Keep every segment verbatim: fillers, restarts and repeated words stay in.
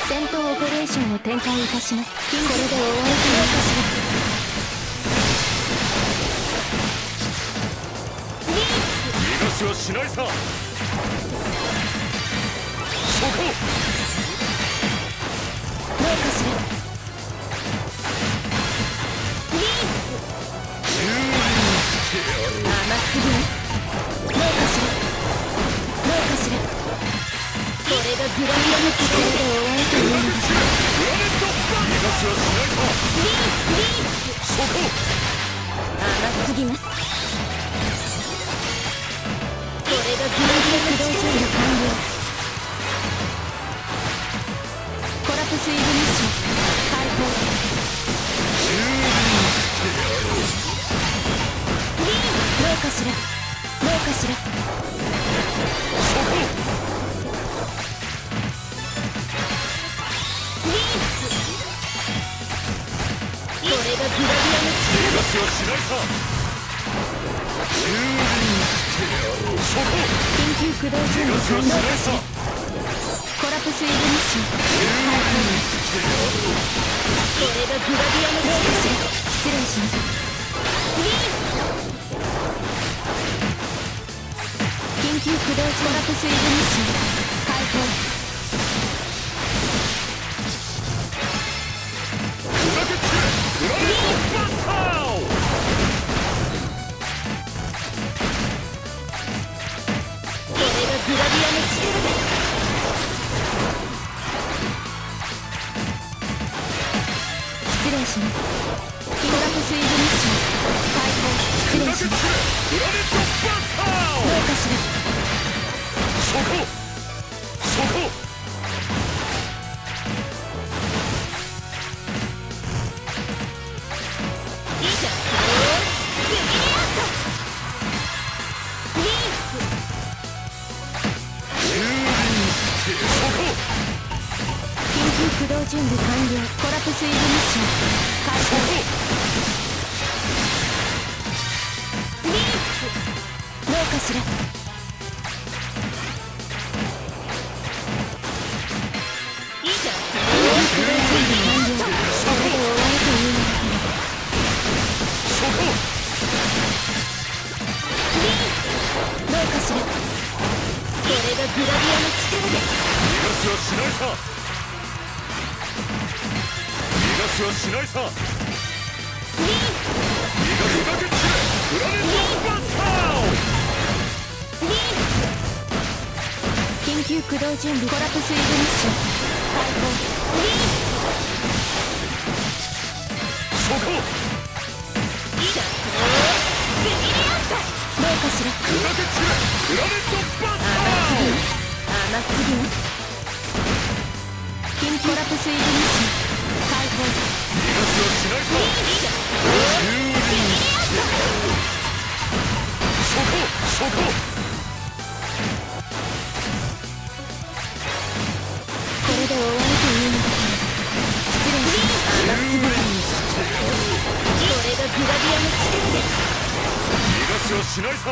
戦闘オペレーションを展開いたします。これで終わりというかしら。 逃がしはしないさ。そこどうかしら。甘すぎます。どうかしら。どうかしら。これがグラビアの規定で終わるというのです。 逃がしはしないさ。そこ甘すぎます。これがグラビア駆動処理の完了。コラプスイグミッション開放。どうかしら。どうかしら。これがグラビアの力。 逃がしはしないさ。そこ緊急駆動準備完了かしら。コラプスイグミッション開放。これがグラビアの力かしら。失礼します。緊急駆動コラプスイグミッション開放。 砕け散れグラネットバスター。 これがグラビアの力です。失礼します。コラプスイグミッション開放。失礼します。 グラネットバスター。 どうかしら。 そこそこいざスギリアットリーフ。緊急駆動準備完了。コラプスイグミッション開放。リーフ。どうかしら。いざ緊急駆動準備完了。これで終わるというのだけど。 そこどうかしら。これがグラビアの力です。 逃がしはしないさ。逃がしはしないさ。 リー逃がけ散れグラネットバスター。 リー緊急駆動準備コラプスイグミッション開放。リそこーいざスギリアット。どうかしら。 砕け散れグラネットバスタ甘すぎます。緊急コラプスイグミッション開放。 ー。逃がしはしないさ。 いざスギリアット。 そこそここれで終わるというのだけど。失礼します。甘すぎます。これがグラビアの力です。 逃がしはしないさ。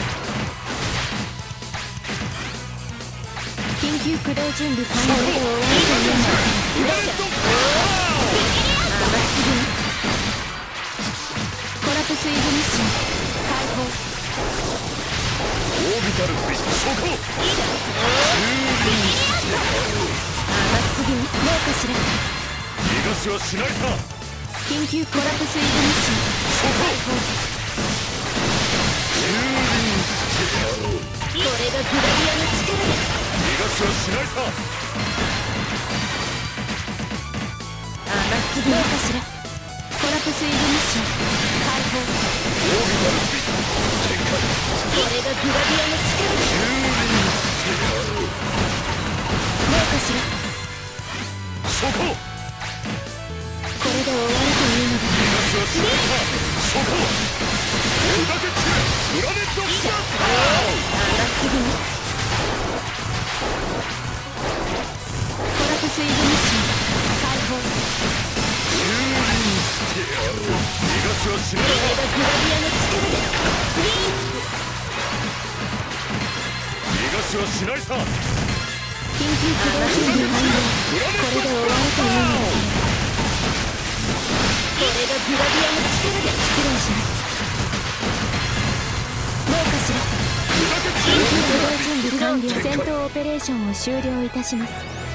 緊急駆動準備完了で終わるというのだけど。 グラネットバスター。 甘すぎます。コラプスイグミッション開放。 オービタルビットそこ甘すぎます。どうかしら。 逃がしはしないさ。 緊急コラプスイグミッション開放。これがグラビアの力です。 逃がしはしないさ。 甘すぎどうかしら。コラプスイグミッション開放。 オービタルビット展開。 これがグラビアの力です。どうかしら。 そここれで終わるというのだけ逃がしはしないさ。そこ砕け散れグラネットバスター。 甘すぎます。コラプスイグミッション開放。 逃がしはしないこれがグラビアの力です。リーフ。 逃がしはしないさ。 緊急起動準備完了。これで終わるというのだ。これがグラビアの力で失礼します。どうかしら。緊急起動準備完了。戦闘オペレーションを終了いたします。